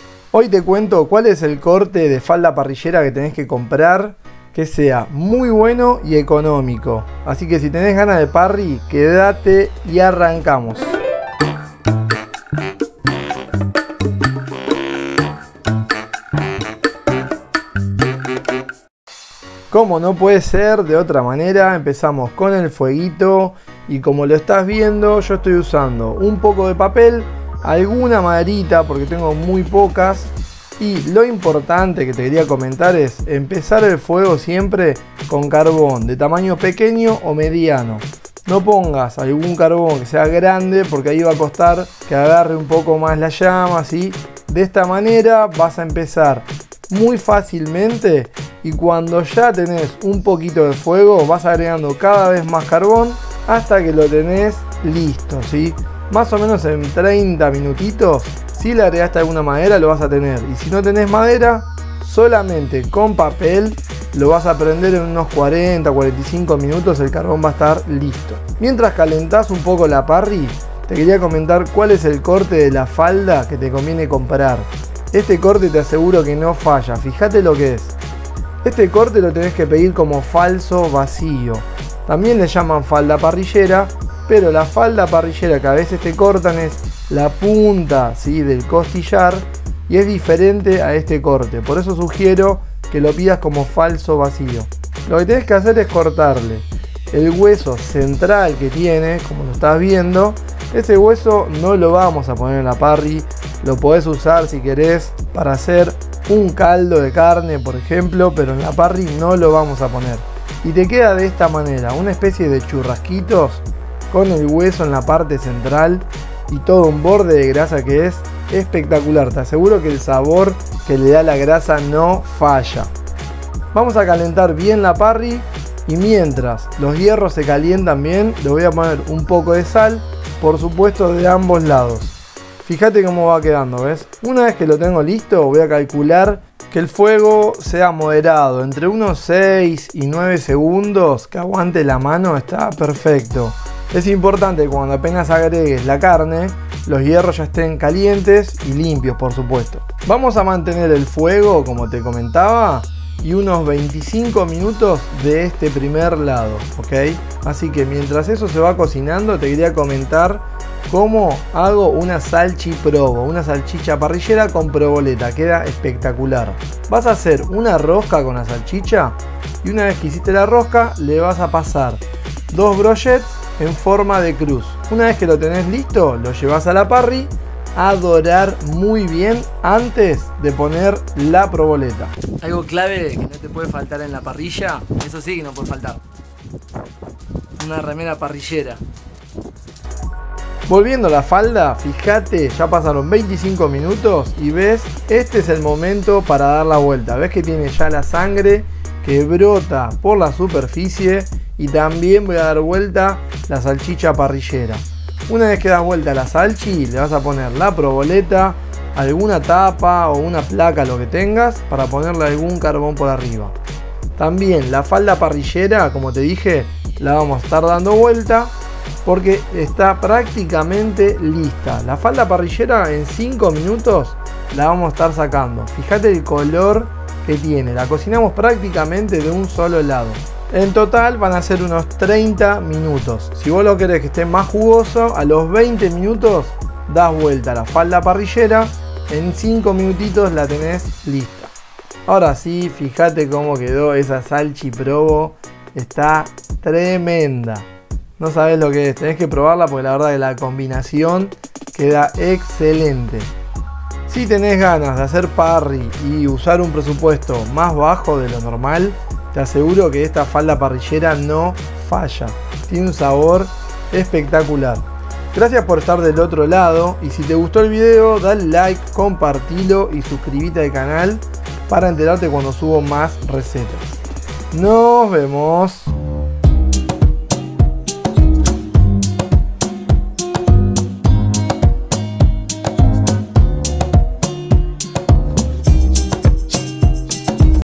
Hoy te cuento cuál es el corte de falda parrillera que tenés que comprar que sea muy bueno y económico. Así que si tenés ganas de parry, quédate y arrancamos. Como no puede ser de otra manera, empezamos con el fueguito y como lo estás viendo, yo estoy usando un poco de papel, alguna maderita porque tengo muy pocas, y lo importante que te quería comentar es empezar el fuego siempre con carbón de tamaño pequeño o mediano. No pongas algún carbón que sea grande porque ahí va a costar que agarre un poco más la llama, ¿sí? De esta manera vas a empezar muy fácilmente y cuando ya tenés un poquito de fuego vas agregando cada vez más carbón hasta que lo tenés listo, ¿sí? Más o menos en 30 minutitos, si le agregaste alguna madera lo vas a tener, y si no tenés madera, solamente con papel lo vas a prender en unos 40-45 minutos, el carbón va a estar listo. Mientras calentás un poco la parry, te quería comentar cuál es el corte de la falda que te conviene comprar. Este corte te aseguro que no falla, fíjate lo que es. Este corte lo tenés que pedir como falso vacío. También le llaman falda parrillera, pero la falda parrillera que a veces te cortan es la punta, ¿sí?, del costillar y es diferente a este corte. Por eso sugiero que lo pidas como falso vacío. Lo que tenés que hacer es cortarle el hueso central que tiene, como lo estás viendo. Ese hueso no lo vamos a poner en la parry, lo podés usar si querés para hacer un caldo de carne, por ejemplo, pero en la parry no lo vamos a poner. Y te queda de esta manera, una especie de churrasquitos con el hueso en la parte central y todo un borde de grasa que es espectacular. Te aseguro que el sabor que le da la grasa no falla. Vamos a calentar bien la parry y mientras los hierros se calientan bien, le voy a poner un poco de sal, por supuesto de ambos lados. Fíjate cómo va quedando, ¿ves? Una vez que lo tengo listo, voy a calcular que el fuego sea moderado, entre unos 6 y 9 segundos, que aguante la mano, está perfecto. Es importante que cuando apenas agregues la carne, los hierros ya estén calientes y limpios, por supuesto. Vamos a mantener el fuego, como te comentaba, y unos 25 minutos de este primer lado, ¿ok? Así que mientras eso se va cocinando, te quería comentar cómo hago una salchiprovo, una salchicha parrillera con provoleta, queda espectacular. Vas a hacer una rosca con la salchicha y una vez que hiciste la rosca, le vas a pasar 2 brochets en forma de cruz. Una vez que lo tenés listo, lo llevas a la parry a dorar muy bien antes de poner la provoleta. Algo clave que no te puede faltar en la parrilla, eso sí que no puede faltar: una remera parrillera. Volviendo a la falda, fíjate, ya pasaron 25 minutos y ves, este es el momento para dar la vuelta. Ves que tiene ya la sangre que brota por la superficie y también voy a dar vuelta la salchicha parrillera. Una vez que das vuelta la salchi, le vas a poner la provoleta, alguna tapa o una placa, lo que tengas, para ponerle algún carbón por arriba. También la falda parrillera, como te dije, la vamos a estar dando vuelta porque está prácticamente lista. La falda parrillera en 5 minutos la vamos a estar sacando. Fíjate el color que tiene, la cocinamos prácticamente de un solo lado. En total van a ser unos 30 minutos. Si vos lo querés que esté más jugoso, a los 20 minutos das vuelta a la falda parrillera. En 5 minutitos la tenés lista. Ahora sí, fíjate cómo quedó esa salchiprovo. Está tremenda. No sabés lo que es, tenés que probarla porque la verdad que la combinación queda excelente. Si tenés ganas de hacer parry y usar un presupuesto más bajo de lo normal, te aseguro que esta falda parrillera no falla. Tiene un sabor espectacular. Gracias por estar del otro lado y si te gustó el video, dale like, compartilo y suscríbete al canal para enterarte cuando subo más recetas. Nos vemos.